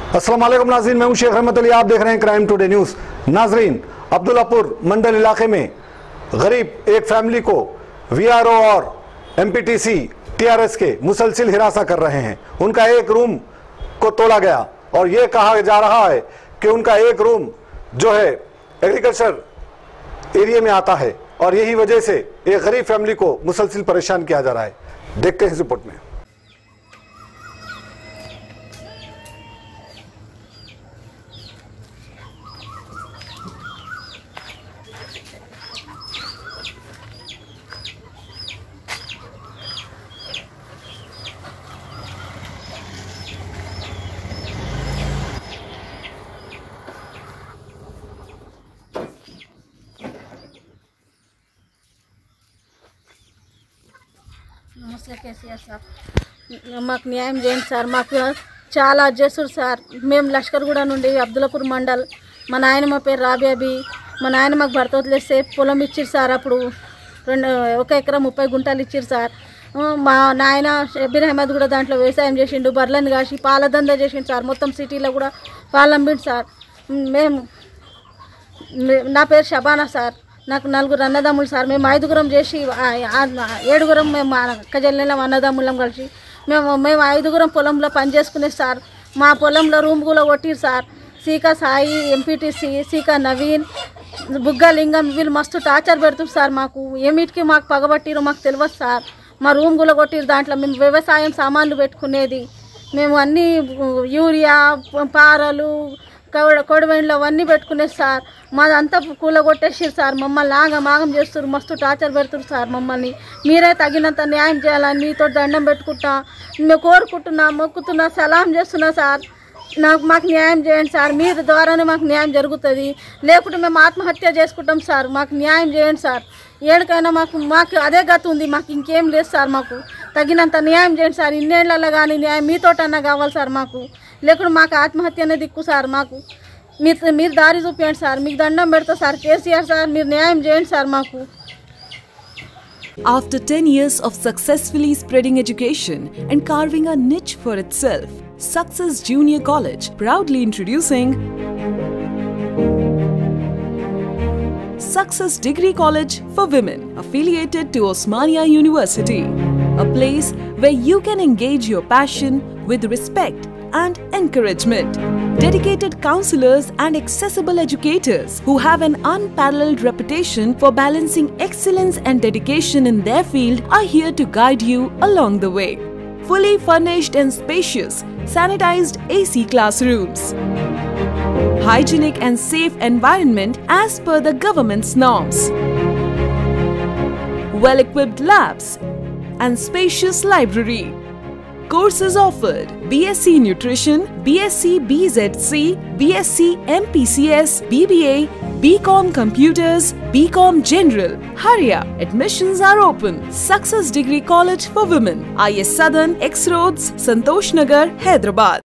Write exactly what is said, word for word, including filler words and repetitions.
अस्सलाम वालेकुम नाज़रीन, मैं हूं शेख रहमत अली, आप देख रहे हैं क्राइम टुडे न्यूज़। नाज़रीन, अब्दुल्लापुर मंडल इलाके में गरीब एक फैमिली को वीआरओ और एमपीटीसी टीआरएस के मुसलसिल हिरासा कर रहे हैं। उनका एक रूम को तोड़ा गया और ये कहा जा रहा है कि उनका एक रूम जो है एग्रीकल्चर एरिया में आता है और यही वजह से एक गरीब फैमिली को मुसलसिल परेशान किया जा रहा है। देखते हैं इस रिपोर्ट में। నమస్తే కేసీఆర్ సార్, మాకు న్యాయం చేయండి సార్. మాకు చాలా అడ్జస్టుడు సార్. మేము లష్కర్గూడ నుండి అబ్దుల్లాపూర్ మండల్, మా నాయనమ్మ పేరు రాబేబీ. మా నాయనమ్మకు భర్త వదిలేస్తే పొలం ఇచ్చిరు సార్. అప్పుడు రెండు ఒక ఎకరం ముప్పై గుంటలు ఇచ్చిరు సార్. మా నాయన షబ్బీర్ అహ్మద్ కూడా దాంట్లో వ్యవసాయం చేసిండు, బర్రెలను కాసి పాలదందా చేసిండు సార్. మొత్తం సిటీలో కూడా పాలు అమ్మిండు సార్. మేము నా పేరు షబానా సార్. నాకు నలుగురు అన్నదమ్ములు సార్. మేము ఐదుగురం చేసి ఏడుగురం మేము అక్కజల్లం అన్నదమ్ములం కలిసి మేము మేము ఐదుగురం పొలంలో పని చేసుకునే సార్. మా పొలంలో రూమ్ కూడా కొట్టిరు సార్. సీకా సాయి, ఎంపీటీసీ సీకా నవీన్, బుగ్గలింగం వీళ్ళు మస్తు టార్చర్ పెడుతున్నారు సార్. మాకు ఏమిటికి మాకు పగబట్టిరు మాకు తెలియదు సార్. మా రూమ్ కూడా కొట్టిరు. దాంట్లో మేము వ్యవసాయం సామాన్లు పెట్టుకునేది, మేము అన్నీ యూరియా పారలు కవడ కొడవెండ్లు అవన్నీ పెట్టుకునేది సార్. మాదంతా కూల కొట్టేసారు సార్. మమ్మల్ని ఆగం ఆగం చేస్తారు, మస్తు టార్చర్ పెడుతున్నారు సార్. మమ్మల్ని మీరే తగినంత న్యాయం చేయాలని మీతో దండం పెట్టుకుంటా మేము కోరుకుంటున్నా, మొక్కుతున్నా, సలాం చేస్తున్నా సార్. నాకు మాకు న్యాయం చేయండి సార్. మీ ద్వారానే మాకు న్యాయం జరుగుతుంది, లేకుంటే మేము ఆత్మహత్య చేసుకుంటాం సార్. మాకు న్యాయం చేయండి సార్. ఏడికైనా మాకు మాకు అదే గతి ఉంది, మాకు ఇంకేం లేదు సార్. మాకు తగినంత న్యాయం చేయండి సార్. ఇన్నేళ్లలో కానీ న్యాయం మీతోటన్నా కావాలి సార్. మాకు లేకుంటే మాకు ఆత్మహత్య అనే దిక్కు సార్. మాకు మీరు మీరు దారి చూపించండి సార్. మీకు దండం పెడతా సార్. కేసీఆర్ సార్, మీరు న్యాయం చేయండి సార్ మాకు. After ten years of successfully spreading education and carving a niche for itself, Success Junior College proudly introducing Success Degree College for Women, affiliated to Osmania University, a place where you can engage your passion with respect and encouragement. Dedicated counselors and accessible educators who have an unparalleled reputation for balancing excellence and dedication in their field are here to guide you along the way. Fully furnished and spacious, sanitized A C classrooms. Hygienic and safe environment as per the government's norms. Well-equipped labs and spacious library. Courses offered: B S c Nutrition, B S c B Z C, B S c M P C S, B B A, B Com Computers, B Com General. Hurry up! Admissions are open. Success Degree College for Women, I S Southern, X Roads, Santosh Nagar, Hyderabad.